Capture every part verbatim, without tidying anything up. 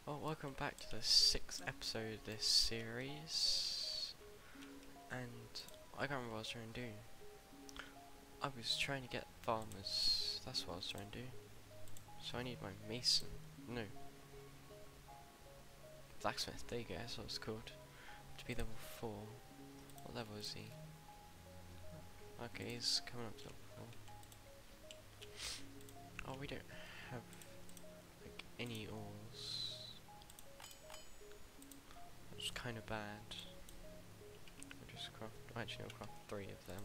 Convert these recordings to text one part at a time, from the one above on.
Well, welcome back to the sixth episode of this series, and I can't remember what I was trying to do. I was trying to get farmers, that's what I was trying to do. So I need my mason, no, blacksmith, there you go, that's what it's called, to be level four. What level is he? Okay, he's coming up to level four. Oh, we don't have, like, any ores. It's kind of bad. I'll just craft, actually I'll craft three of them.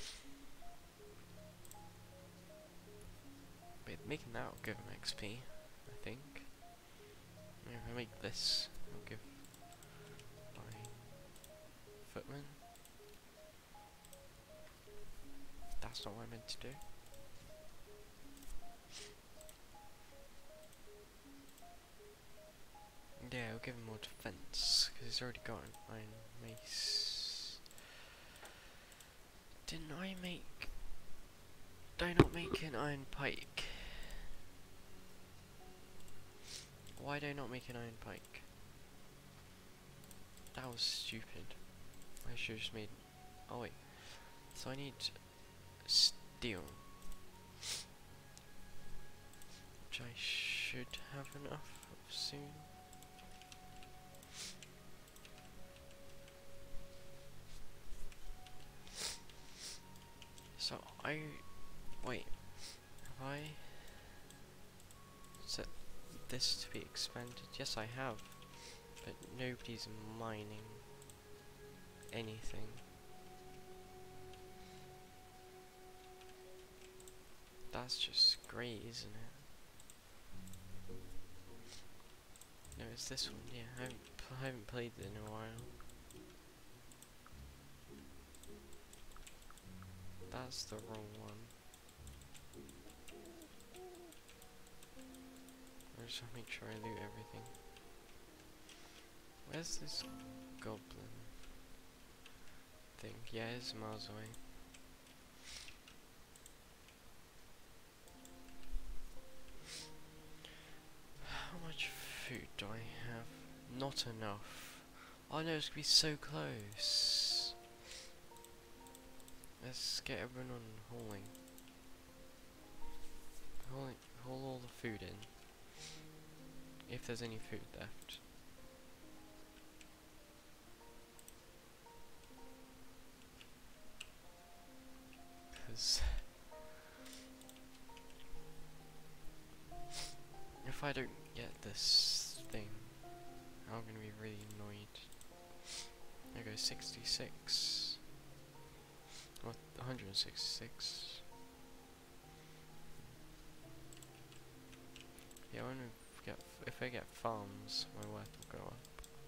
But making that will give him X P, I think. If I make this, I'll give my footman. That's not what I meant to do. Yeah, I'll give him more defense, because he's already got an iron mace. Didn't I make... Did I not make an iron pike? Why did I not make an iron pike? That was stupid. I should have just made... Oh wait. So I need steel. Which I should have enough of soon. So I... Wait. Have I set this to be expanded? Yes, I have. But nobody's mining anything. That's just great, isn't it? No, it's this one. Yeah, I haven't, I haven't played it in a while. That's the wrong one. I just want to make sure I loot everything. Where's this goblin thing? Yeah, it's miles away. How much food do I have? Not enough. Oh no, it's gonna be so close. Let's get everyone on hauling. Hauling, haul all the food in. If there's any food left. Because if I don't get this thing, I'm gonna be really annoyed. There goes sixty-six. Or one hundred sixty-six. Yeah, I want to get, if I get farms, my worth will go up.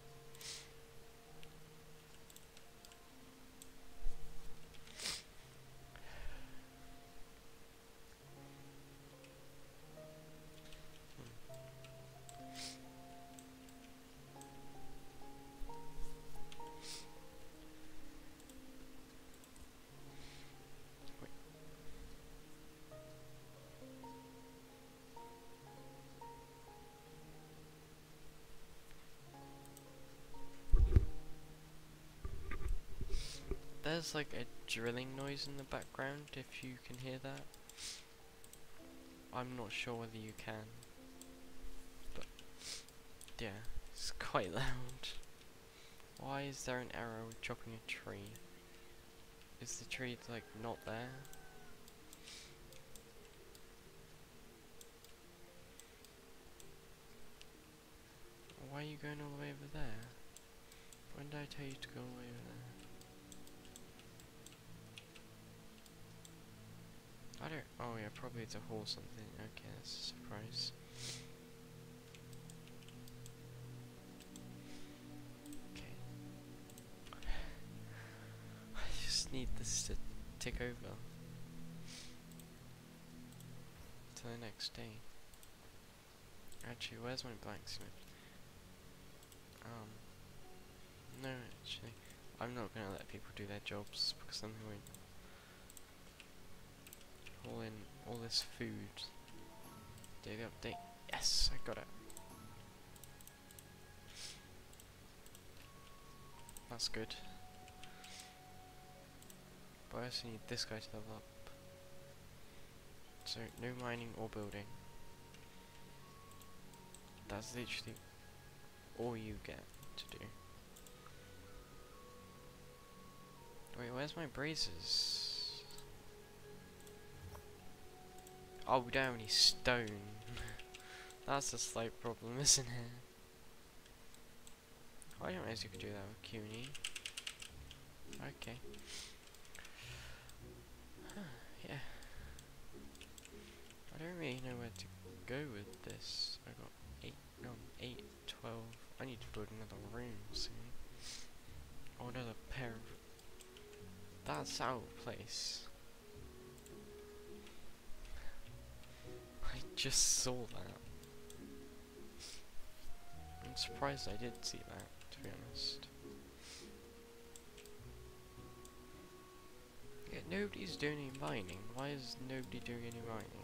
There's like a drilling noise in the background, if you can hear that. I'm not sure whether you can. But, yeah, it's quite loud. Why is there an arrow chopping a tree? Is the tree, like, not there? Why are you going all the way over there? When did I tell you to go all the way over there? I don't. Oh yeah, probably to haul something. Okay, that's a surprise. Okay. I just need this to tick over to the next day. Actually, where's my blacksmith? Um. No, actually, I'm not gonna let people do their jobs because then they won't. Haul in all this food. Daily update. Yes, I got it. that's good. But I also need this guy to level up. So, no mining or building. That's literally all you get to do. Wait, where's my braziers? Oh, we don't have any stone. That's a slight problem, isn't it? I didn't realize you could do that with CUNY. Okay. Huh, yeah. I don't really know where to go with this. I got eight, no, eight, twelve. I need to build another room soon. Or another pair of... That's out of place. I just saw that. I'm surprised I did see that, to be honest. Yeah, nobody's doing any mining. Why is nobody doing any mining?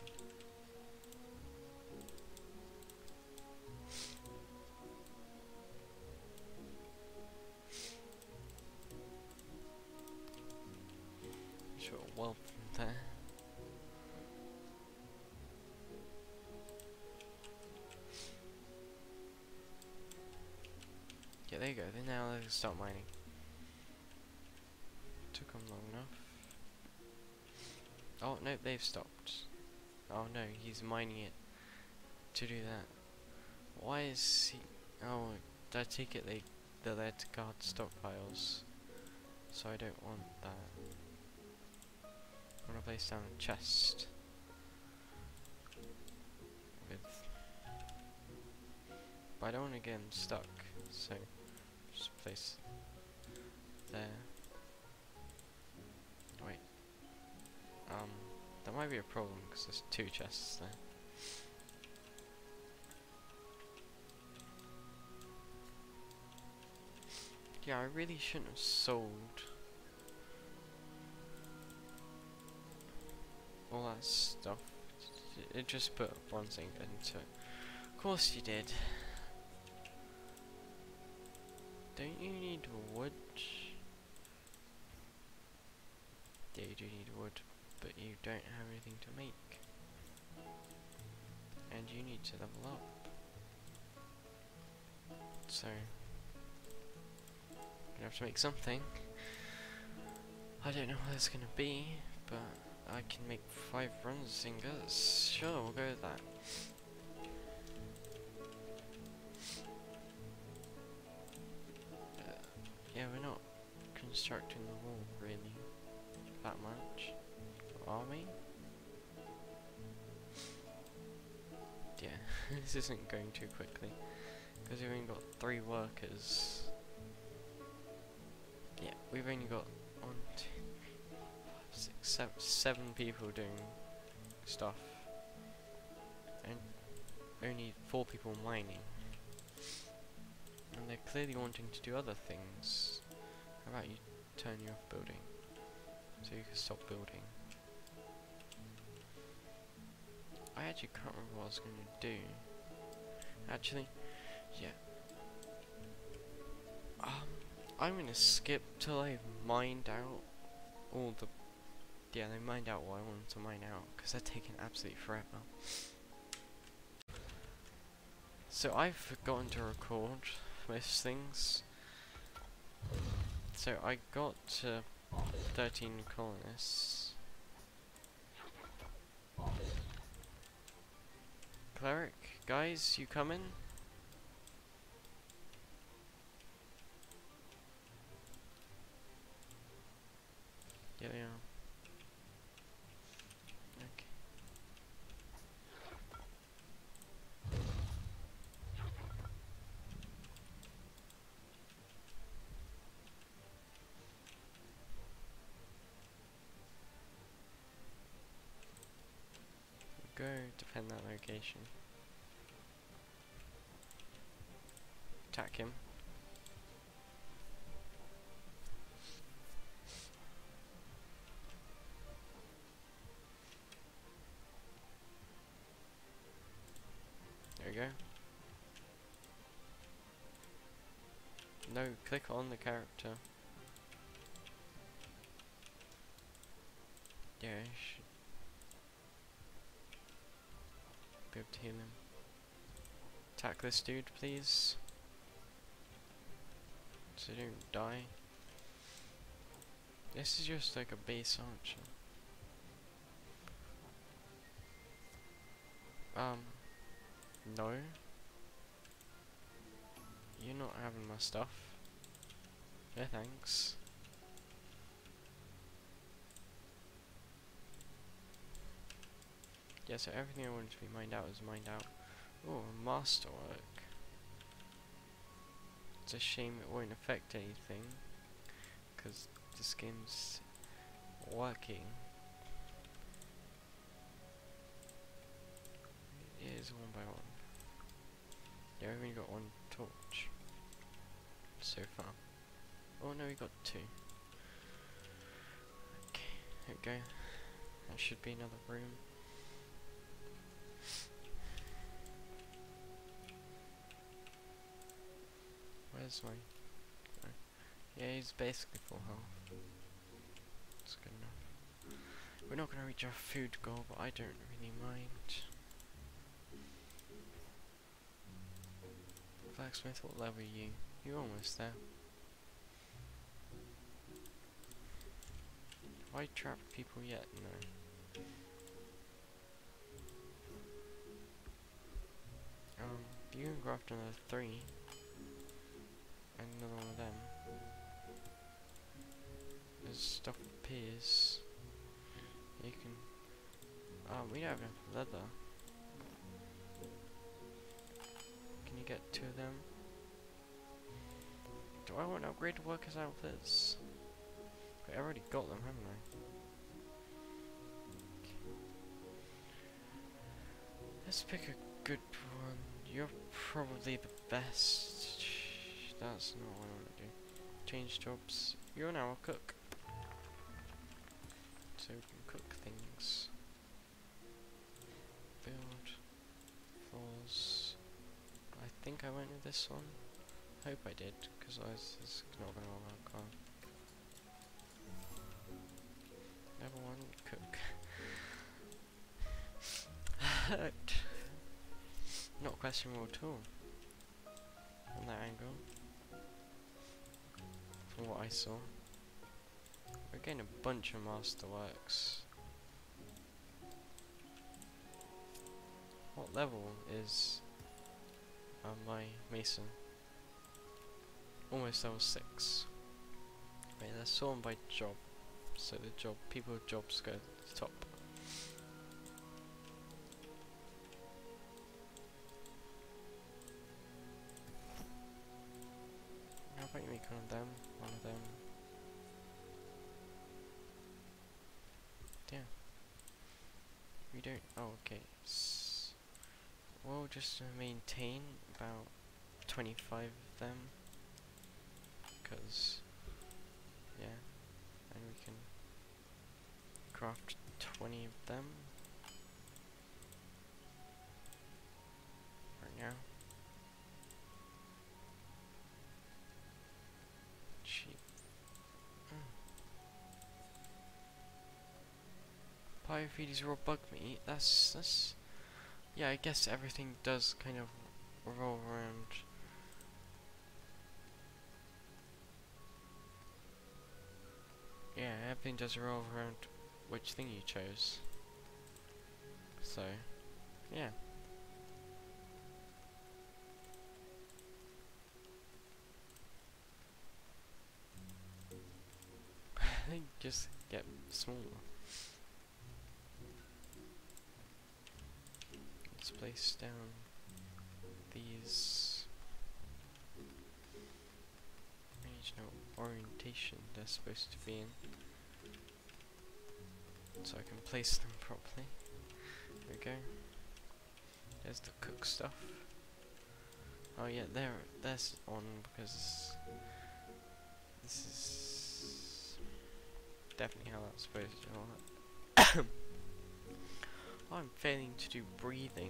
Sure, wealth from there. Yeah, there you go. Then now they can start mining. Took them long enough. Oh no, they've stopped. Oh no, he's mining it to do that. Why is he? Oh, I take it they they're there to guard stockpiles. So I don't want that. I want to place down a chest with, but I don't want to get him stuck. So just place there. Wait. Um, that might be a problem because there's two chests there. Yeah, I really shouldn't have sold all that stuff. It just put bronze ingot into it. Of course you did. Don't you need wood? Yeah, you do need wood, but you don't have anything to make. And you need to level up. So, you have to make something. I don't know what it's gonna be, but I can make five bronze ingots. Sure, we'll go with that. Uh, yeah, we're not constructing the wall really that much, are we? Yeah, this isn't going too quickly because we've only got three workers. Yeah, we've only got one, two, three, five, six, seven, seven people doing stuff, and only four people mining. And they're clearly wanting to do other things. How about you turn you off building, so you can stop building. I actually can't remember what I was going to do. Actually, yeah. Um, I'm going to skip till I've mined out all the... Yeah, they mined out what I wanted to mine out, because they're taking absolutely forever. So I've forgotten to record most things. So I got to thirteen colonists. Cleric, guys, you coming? Yeah, they are. Okay. Go defend that location. Attack him. There we go. No, click on the character. Yeah, I should be able to heal him. Attack this dude, please. So you don't die. This is just like a base archer. Um, no. You're not having my stuff. Yeah, thanks. Yeah, so everything I wanted to be mined out is mined out. Oh, masterwork. It's a shame it won't affect anything, because this game's working. It is one by one. Yeah, we've only got one torch so far. Oh no, we got two. Okay, there we go. That should be another room. Where's my... Oh. Yeah, he's basically full health. That's good enough. We're not going to reach our food goal, but I don't really mind. Blacksmith, what level are you? You're almost there. Have I trapped people yet? No. Um, you can craft another three. And another one of them. As stuff appears, you can... Oh, we don't have enough leather. Can you get two of them? Do I want to upgrade workers' outfits? Wait, I already got them, haven't I? Let's pick a good one. You're probably the best. That's not what I want to do. Change jobs. You're now a cook. So we can cook things. Build. Floors. I think I went with this one. Hope I did, because I was it's not going to work on. Level one, cook. Not questionable at all. From that angle. From what I saw. We're getting a bunch of masterworks. What level is uh, my mason? Almost level six. Wait, they're sorted by job. So the job, people with jobs go to the top. How about you make one of them, one of them. Yeah. We don't, oh okay. S we'll just uh, maintain about twenty-five of them. Because, yeah. And we can craft twenty of them. Right now. Cheap. Mm. Pyrophides raw bug meat, that's, that's... Yeah, I guess everything does kind of roll around. Yeah, everything does revolve around which thing you chose. So, yeah. I think just get smaller. Let's place down these regional orientation they're supposed to be in, so I can place them properly. There we go. There's the cook stuff. Oh yeah, there, that's on because this is definitely how that's supposed to work. I'm failing to do breathing.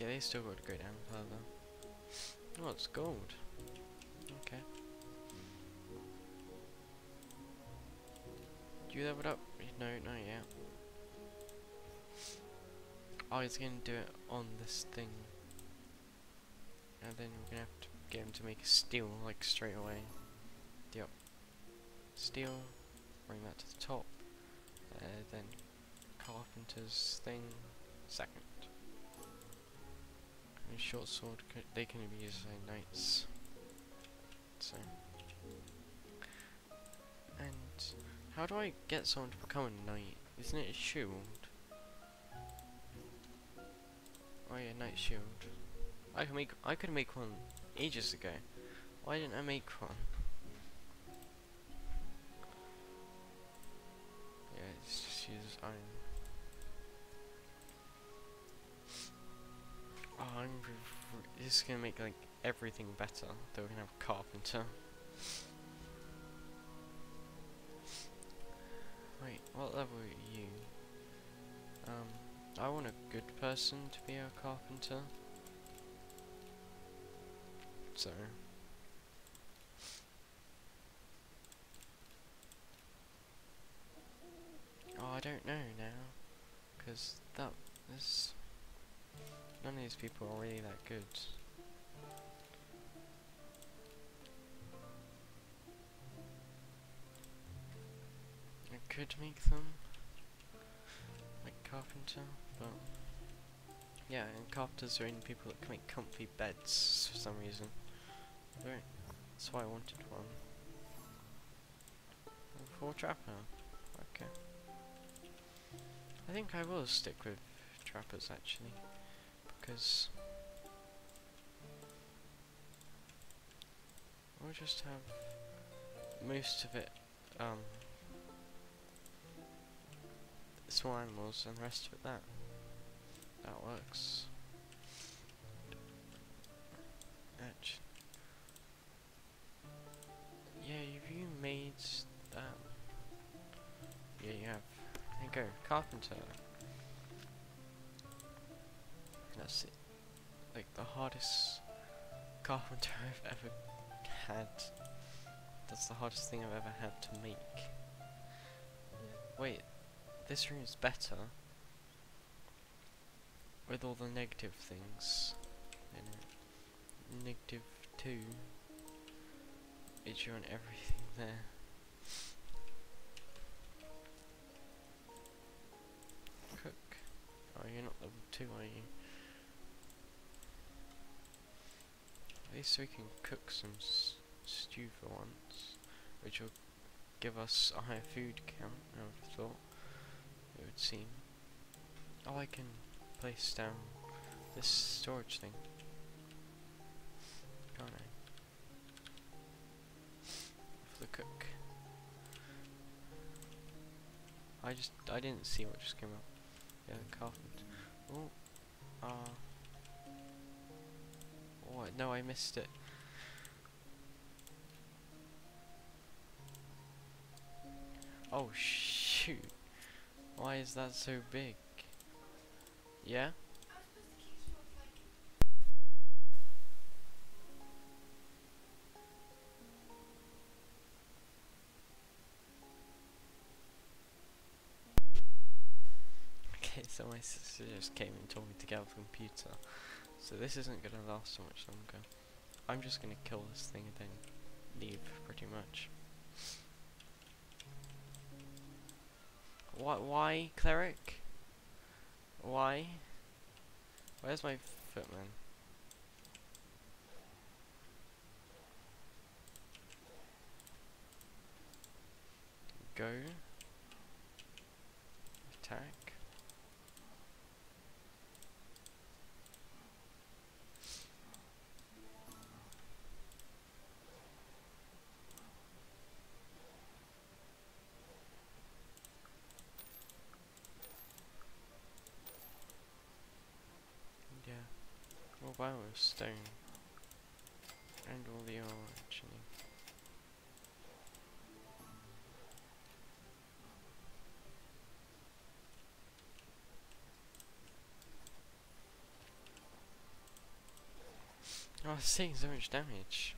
Yeah, they still got to go down further. Oh, it's gold. Okay. You leveled up? No, not yet. Oh, he's gonna do it on this thing. And then we're gonna have to get him to make a steel, like, straight away. Yep. Steel. Bring that to the top. Uh, then carpenter's thing. Second. And short sword, they can be used as knights. So. And how do I get someone to become a knight? Isn't it a shield? Oh yeah, knight shield. I can make. I could make one ages ago. Why didn't I make one? Yeah, it's just use iron. Oh, I'm. This is gonna make like everything better. That we're gonna have a carpenter. Wait, what level are you? Um, I want a good person to be a carpenter. So. Oh, I don't know now. Because that is. None of these people are really that good. I could make them like carpenter, but yeah, and carpenters are only people that can make comfy beds for some reason. Right, that's why I wanted one. And for trapper, okay. I think I will stick with trappers actually, because we'll just have most of it um small animals and the rest of it that. That works. Actually, yeah, have you made that? Yeah, you have. There you go, carpenter. That's it. Like the hardest carpenter I've ever had. That's the hardest thing I've ever had to make. Wait, this room is better with all the negative things in it. Negative two. Is you on everything there. Cook. Oh, you're not level two, are you? At least we can cook some s stew for once, which will give us a higher food count, I would have thought, it would seem. Oh, I can place down this storage thing, can't I? For the cook. I just, I didn't see what just came up. Yeah, the carpenter. Oh, uh... oh, no, I missed it. Oh, shoot. Why is that so big? Yeah? Okay, so my sister just came and told me to get off the computer. So this isn't gonna last so much longer. I'm just gonna kill this thing and then leave, pretty much. Why, why, cleric? Why? Where's my footman? Go. Attack. Yeah. Well, wow, with stone. And all the ore, actually. it's taking so much damage.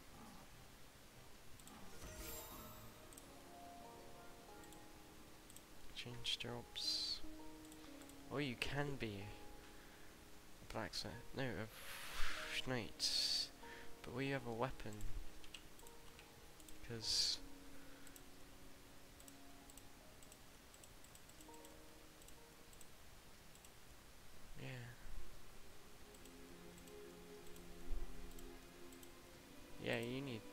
Change jobs. Or you can be a blacksmith. No, a knight. But will you have a weapon? Because yeah. Yeah, you need.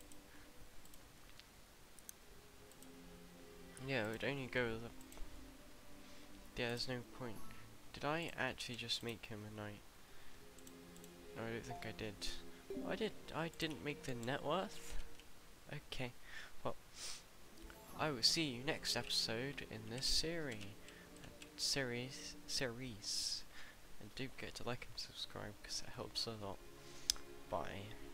Yeah, it would only go with a. Yeah, there's no point. Did I actually just make him a knight? No, I don't think I did. I did. I didn't make the net worth? Okay. Well, I will see you next episode in this series. Series. Series. And do get to like and subscribe because it helps a lot. Bye.